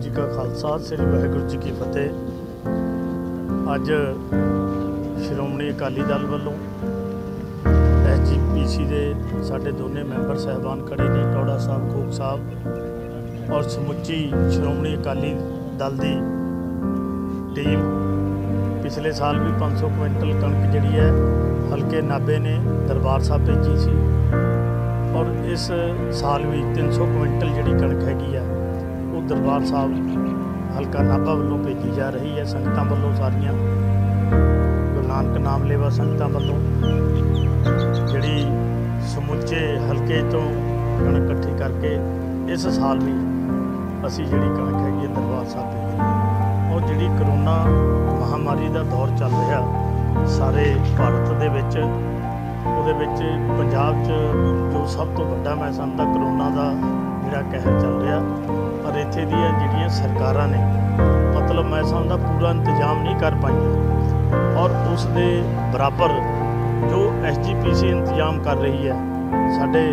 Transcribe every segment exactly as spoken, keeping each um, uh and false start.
जी का खालसा श्री वाहिगुरू जी की फतेह। अज श्रोमणी अकाली दल वालों एस जी पी सी के साढ़े दोने मैंबर साहबान खड़े ने, टौड़ा साहब, खूब साहब और समुची श्रोमणी अकाली दल की टीम पिछले साल भी पाँच सौ क्विंटल कणक जी है हल्के नाभे ने दरबार साहब भेजी सी और इस साल भी तीन सौ क्विंटल जी कणक हैगी है वो दरबार साहब हल्का नाभा वालों भेजी जा रही है। संगतां वालों सारियां गुरु नानक नाम लेवा संगतां वालों जिहड़ी समुचे हल्के तो कणक इकट्ठी करके इस साल भी असी जिहड़ी कणक हैगी दरबार साहब भेजी। और जिहड़ी करोना महामारी का दौर चल रहा सारे भारत दे विच ਉਹਦੇ ਵਿੱਚ पंजाब च जो सब तो वड्डा मैं समझदा करोना का जिहड़ा कहर चल रहा पर इत्थे दी जिहड़ियां सरकारां ने मतलब मैं समझदा पूरा इंतजाम नहीं कर पाईयां और उस दे बराबर जो एस जी पी सी इंतजाम कर रही है साडे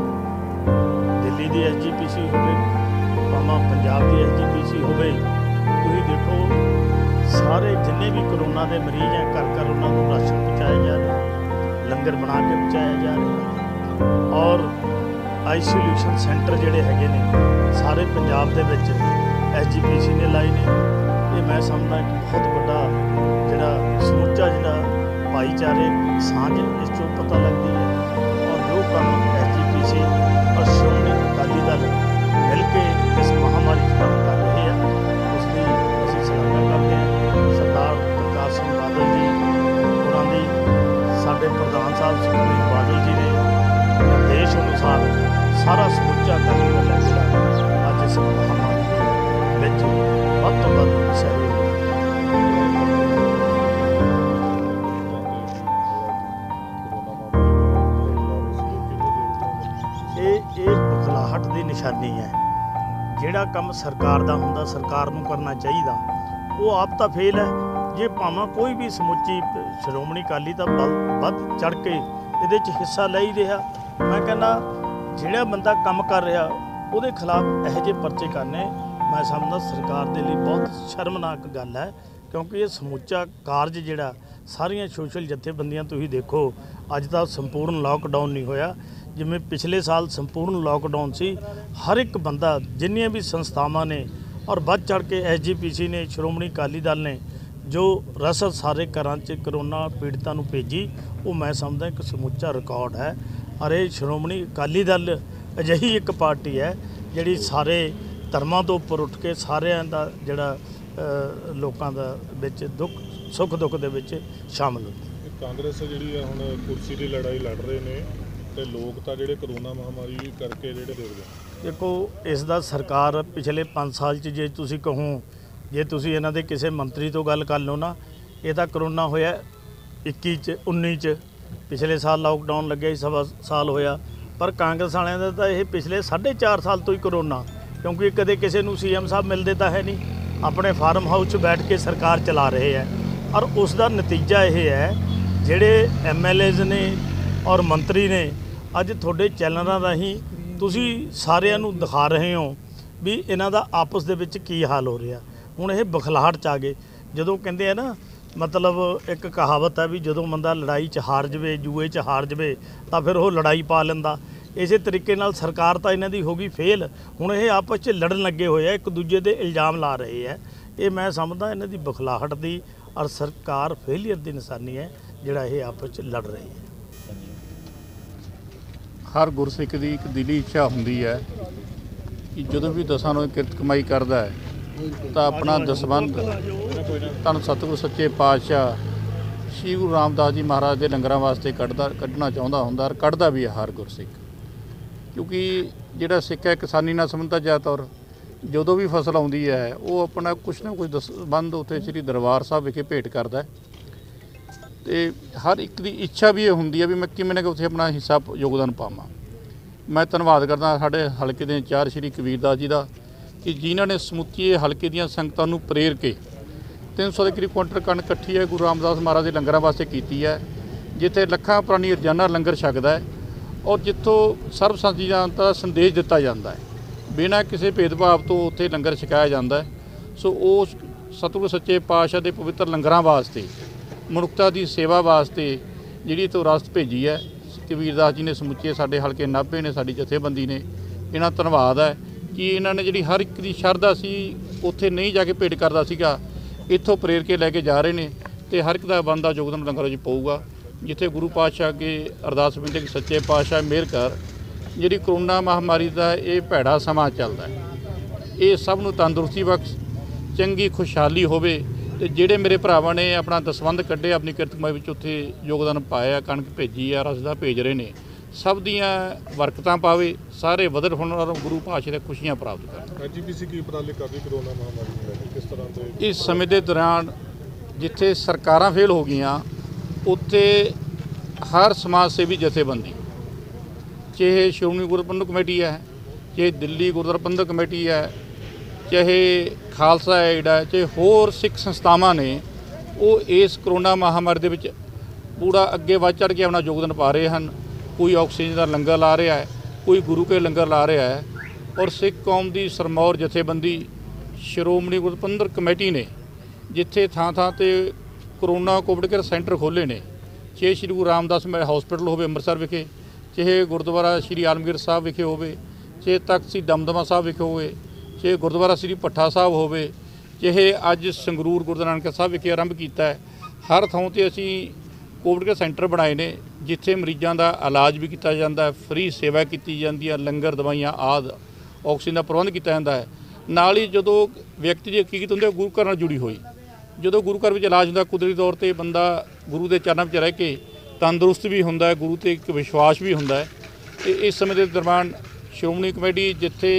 दिल्ली की एस जी पी सी होवे भावें पंजाब की एस जी पी सी होवे तुसीं देखो सारे जिन्ने भी करोना के मरीज हैं घर घर उन्होंने राशन पहुँचाया जा रहा लंगर बना के पहुँचाया जा रहा और आइसोलेशन सेंटर जोड़े है ने सारे पंजाब के एस जी पी सी ने लाए ने। ये मैं समझदा कि बहुत बड़ा जोड़ा समुचा जोड़ा भाईचारे सांझ इस चो पता लगती है और जो काम एस जी पी सी और श्रोमणी अकाली दल मिल के इस महामारी काम कर रहे हैं उसकी असीं सराहना करते हैं। सरदार प्रकाश सिंह बादल जी उन्होंने साडे प्रधान साहब सुखबीर बादल जी ने निर्देश अनुसार सारा समुचा अकाली दल है जिहड़ा अज इस महामारी के विच वध तो वध सहयोग ये बखलाहट की निशानी है। जिहड़ा काम सरकार दा हुंदा सरकार नूं करना चाहिए वो आप तो फेल है। जे भावें कोई भी समुची श्रोमणी अकाली दल वध चढ़ के इहदे च हिस्सा ले ही रहा मैं कहना जिहड़ा बंदा काम कर रहा उहदे खिलाफ इहो जिहे परचे करने मैं समझदा सरकार के लिए बहुत शर्मनाक गल है क्योंकि ये समूचा कारज जिहड़ा सारियां सोशल जथेबंदियां तुसीं देखो अज तक संपूर्ण लॉकडाउन नहीं होया जिवें पिछले साल संपूर्ण लॉकडाउन सी। हर एक बंदा जिन्नियां भी संस्थावां ने और बढ़ चढ़ के एस जी पी सी ने श्रोमणी अकाली दल ने जो रसद सारे घरां च करोना पीड़ितां नूं भेजी वो मैं समझदा एक समुचा रिकॉर्ड है। और ये श्रोमणी अकाली दल अजिही एक पार्टी है जिहड़ी सारे धर्मां तो उपर उठ के सारियां दा जिहड़ा लोकां दा विच दुख सुख दुख दे विच शामिल होंदी। कांग्रेस जिहड़ी है हुण कुर्सी की लड़ाई लड़ रहे ने ते लोग तां जिहड़े करोना महामारी करके जिहड़े देखदे देखो इसदा सरकार पिछले पाँच साल च जे तुसीं कहो जे तुसीं इन्हां दे किसी मंत्री तो गल कर लो ना ये तां करोना होया इक्की च उन्नी च पिछले साल लॉकडाउन लग्या सवा साल होया पर कांग्रेस वालियां दा तां ये पिछले साढ़े चार साल तो ही करोना क्योंकि कदे किसी नूं सी एम साहब मिलते तो है नहीं अपने फार्म हाउस च बैठ के सरकार चला रहे हैं और उसका नतीजा यह है जिहड़े एम एल एज ने और मंत्री ने अज तुहाडे चैनलों राहीं तुसीं सारिਆਂ ਨੂੰ दिखा रहे हो भी इन्हां दा आपस दे विच की हाल हो रहा। हुण ये बखलाहट च आ गए जदों कहंदे आ ना मतलब एक कहावत है भी जदों बंदा लड़ाई च हार जाए जूए च हार जाए तो फिर वो लड़ाई पा लैंदा। इस तरीके नाल सरकार तो इन्हां दी हो गई फेल। हुण ये आपस च लड़न लगे हुए हैं एक दूजे दे इल्जाम ला रहे हैं। ये मैं समझदा इन्हां दी बखलाहट दी और सरकार फेलियर की निशानी है जिहड़ा ये आपस च लड़ रही है। हर गुरसिख की एक दिली इच्छा होंदी है कि जो भी दसां नूं किरत कमाई करता है तो अपना दसबंध धन सतगुर सच्चे पातशाह श्री गुरु रामदास जी महाराज के लंगरां वास्ते कढ़दा कढ़ना चाहुंदा हुंदा और कढ़दा भी है हर गुरसिख। क्योंकि जिहड़ा सिख है किसानी नाल संबंधित ज़्यादातर जो भी फसल आउंदी है वो अपना कुछ ना कुछ दसबंध उत्थे श्री दरबार साहब विखे भेंट करता है। तो हर एक की इच्छा भी ये होंदी है भी मैं किवें ना कि उत्थे अपना हिस्सा योगदान पावां। मैं धन्नवाद करदा साडे हलके दे इंचार्ज श्री कबीर दास जी का कि जिन्हों ने समुची हलके दीयां संगतां नूं प्रेर के तीन सौ के करीब कुंटल कणक इकट्ठी है गुरु रामदास महाराज के लंगरां वास्ते कीती है जिथे लखां प्राणी रोजाना लंगर छकदा है और जिथों सर्बसंमति का संदेश दिता जाता है ਬਿਨਾਂ ਕਿਸੇ ਭੇਦਭਾਵ ਤੋਂ ਉੱਥੇ ਲੰਗਰ ਛਕਾਇਆ ਜਾਂਦਾ ਹੈ। ਸੋ ਉਸ ਸਤਿਗੁਰੂ ਸੱਚੇ ਪਾਤਸ਼ਾਹ ਦੇ ਪਵਿੱਤਰ ਲੰਗਰਾਂ ਵਾਸਤੇ, ਮਨੁੱਖਤਾ ਦੀ ਸੇਵਾ ਵਾਸਤੇ ਜਿਹੜੀ ਤੋਂ ਰਸਤ ਭੇਜੀ ਹੈ ਕਬੀਰਦਾਸ ਜੀ ਨੇ, ਸਮੁੱਚੇ ਸਾਡੇ ਹਲਕੇ ਨਾਭੇ ਨੇ, ਸਾਡੀ ਜਥੇਬੰਦੀ ਨੇ, ਇਹਨਾਂ ਦਾ ਧੰਨਵਾਦ ਹੈ ਕਿ ਇਹਨਾਂ ਨੇ ਜਿਹੜੀ ਹਰ ਇੱਕ ਦੀ ਸ਼ਰਧਾ ਸੀ ਉੱਥੇ ਨਹੀਂ ਜਾ ਕੇ ਭੇਟ ਕਰਦਾ ਸੀਗਾ, ਇੱਥੋਂ ਪ੍ਰੇਰ ਕੇ ਲੈ ਕੇ ਜਾ ਰਹੇ ਨੇ ਤੇ ਹਰ ਇੱਕ ਦਾ ਬਣਦਾ ਯੋਗਦਾਨ ਲੰਗਰ ਵਿੱਚ ਪਊਗਾ। ਜਿੱਥੇ ਗੁਰੂ ਪਾਤਸ਼ਾਹ ਅੱਗੇ ਅਰਦਾਸ ਬੇਨਤੀ ਕਿ ਸੱਚੇ ਪਾਤਸ਼ਾਹ ਮਿਹਰ ਕਰ, ਜਿਹੜੀ ਕਰੋਨਾ ਮਹਾਮਾਰੀ ਦਾ ਇਹ ਭੈੜਾ ਸਮਾਂ ਚੱਲਦਾ ਹੈ, ਇਹ ਸਭ ਨੂੰ ਤੰਦਰੁਸਤੀ ਬਖਸ਼, ਚੰਗੀ ਖੁਸ਼ਹਾਲੀ ਹੋਵੇ। ਤੇ ਜਿਹੜੇ ਮੇਰੇ ਭਰਾਵਾਂ ਨੇ ਆਪਣਾ ਦਸਵੰਧ ਕੱਢੇ, ਆਪਣੀ ਕਿਰਤ ਕਮਾਈ ਵਿੱਚ ਉੱਥੇ ਯੋਗਦਾਨ ਪਾਇਆ, ਕਣਕ ਭੇਜੀ ਆ, ਰਸਦਾ ਭੇਜ ਰਹੇ ਨੇ, ਸਭ ਦੀਆਂ ਬਰਕਤਾਂ ਪਾਵੇ, ਸਾਰੇ ਵਧਣ ਹੋਣ ਔਰ ਗੁਰੂ ਪਾਤਸ਼ਾਹ ਦੀਆਂ ਖੁਸ਼ੀਆਂ ਪ੍ਰਾਪਤ ਕਰਨ। ਐਜੀਪੀਸੀ ਕੀ ਉਪਰਾਲੇ ਕਰ ਰਹੀ ਕਰੋਨਾ ਮਹਾਮਾਰੀ ਨੂੰ ਲੈ ਕੇ, ਕਿਸ ਤਰ੍ਹਾਂ ਦੇ? ਇਸ ਸਮੇਂ ਦੇ ਦੌਰਾਨ ਜਿੱਥੇ ਸਰਕਾਰਾਂ ਫੇਲ ਹੋ ਗਈਆਂ, ਉੱਥੇ ਹਰ ਸਮਾਜ ਸੇਵੀ ਜਥੇਬੰਦੀ, ਚਾਹੇ ਸ਼੍ਰੋਮਣੀ ਗੁਰਦੁਆਰਾ ਪ੍ਰਬੰਧਕ ਕਮੇਟੀ ਹੈ, ਚਾਹੇ ਦਿੱਲੀ ਗੁਰਦੁਆਰਾ ਪ੍ਰਬੰਧਕ ਕਮੇਟੀ ਹੈ, ਚਾਹੇ ਖਾਲਸਾ ਏਡ ਹੈ, ਚਾਹੇ ਹੋਰ ਸਿੱਖ ਸੰਸਥਾਵਾਂ ਨੇ, ਉਹ ਇਸ ਕਰੋਨਾ ਮਹਾਮਾਰੀ ਦੇ ਵਿੱਚ ਪੂਰਾ ਅੱਗੇ ਵੱਧ ਚੜ੍ਹ ਕੇ ਆਪਣਾ ਯੋਗਦਾਨ ਪਾ ਰਹੇ ਹਨ। ਕੋਈ ਆਕਸੀਜਨ ਦਾ ਲੰਗਰ ਲਾ ਰਿਹਾ ਹੈ, ਕੋਈ ਗੁਰੂ ਕੇ ਲੰਗਰ ਲਾ ਰਿਹਾ ਹੈ। ਔਰ ਸਿੱਖ ਕੌਮ ਦੀ ਸਰਮੌਰ ਜਥੇਬੰਦੀ ਸ਼੍ਰੋਮਣੀ ਗੁਰਦੁਆਰਾ ਪ੍ਰਬੰਧਕ ਕਮੇਟੀ ਨੇ ਜਿੱਥੇ ਥਾਂ ਥਾਂ 'ਤੇ ਕਰੋਨਾ ਕੋਵਿਡ ਕੇਅਰ ਸੈਂਟਰ ਖੋਲ੍ਹੇ ਨੇ, ਚਾਹੇ ਸ਼੍ਰੀ ਗੁਰੂ ਰਾਮਦਾਸ ਹਸਪੀਟਲ ਹੋਵੇ ਅੰਮ੍ਰਿਤਸਰ ਵਿਖੇ, ਚਾਹੇ ਗੁਰਦੁਆਰਾ ਸ਼੍ਰੀ ਆਲਮਗੀਰ ਸਾਹਿਬ ਵਿਖੇ ਹੋਵੇ, ਚਾਹੇ ਤਖਤ ਸ੍ਰੀ ਦਮਦਮਾ ਸਾਹਿਬ ਵਿਖੇ ਹੋਵੇ, ਚਾਹੇ ਗੁਰਦੁਆਰਾ ਸ੍ਰੀ ਭੱਠਾ ਸਾਹਿਬ ਹੋਵੇ, ਚਾਹੇ ਅੱਜ ਸੰਗਰੂਰ ਗੁਰਦੁਆਰਾ ਨਾਨਕ ਸਾਹਿਬ ਵਿਖੇ ਆਰੰਭ ਕੀਤਾ ਹੈ। ਹਰ ਥਾਂ 'ਤੇ ਅਸੀਂ ਕੋਵਿਡ ਕੇਅਰ ਸੈਂਟਰ ਬਣਾਏ ਨੇ ਜਿੱਥੇ ਮਰੀਜ਼ਾਂ ਦਾ ਇਲਾਜ ਵੀ ਕੀਤਾ ਜਾਂਦਾ ਹੈ, ਫ੍ਰੀ ਸੇਵਾ ਕੀਤੀ ਜਾਂਦੀ ਹੈ, ਲੰਗਰ ਦਵਾਈਆਂ ਆਦਿ ਆਕਸੀਜਨ ਦਾ ਪ੍ਰਬੰਧ ਕੀਤਾ ਜਾਂਦਾ ਹੈ। ਨਾਲ ਹੀ ਜਦੋਂ ਵਿਅਕਤੀ ਦੀ ਹਕੀਕਤ ਹੁੰਦੀ ਹੈ ਗੁਰੂ ਘਰ ਨਾਲ ਜੁੜੀ ਹੋਈ, ਜਦੋਂ ਗੁਰੂ ਘਰ ਵਿੱਚ ਇਲਾਜ ਹੁੰਦਾ, ਕੁਦਰਤੀ ਤੌਰ 'ਤੇ ਬੰਦਾ ਗੁਰੂ ਦੇ ਚਰਨਾਂ ਵਿੱਚ ਰਹਿ ਕੇ ਤੰਦਰੁਸਤ ਵੀ ਹੁੰਦਾ ਹੈ, ਗੁਰੂ 'ਤੇ ਇੱਕ ਵਿਸ਼ਵਾਸ ਵੀ ਹੁੰਦਾ ਹੈ। ਅਤੇ ਇਸ ਸਮੇਂ ਦੇ ਦਰਮਿਆਨ ਸ਼੍ਰੋਮਣੀ ਕਮੇਟੀ ਜਿੱਥੇ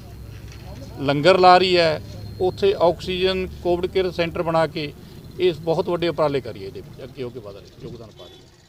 ਲੰਗਰ ਲਾ ਰਹੀ ਹੈ, ਉੱਥੇ ਆਕਸੀਜਨ ਕੋਵਿਡ ਕੇਅਰ ਸੈਂਟਰ ਬਣਾ ਕੇ ਇਸ ਬਹੁਤ ਵੱਡੇ ਉਪਰਾਲੇ ਕਰੀਏ, ਇਹਦੇ ਵਿੱਚ ਅੱਗੇ ਹੋ ਕੇ ਵਧ ਰਹੇ ਯੋਗਦਾਨ ਪਾ ਰਹੀ ਹੈ।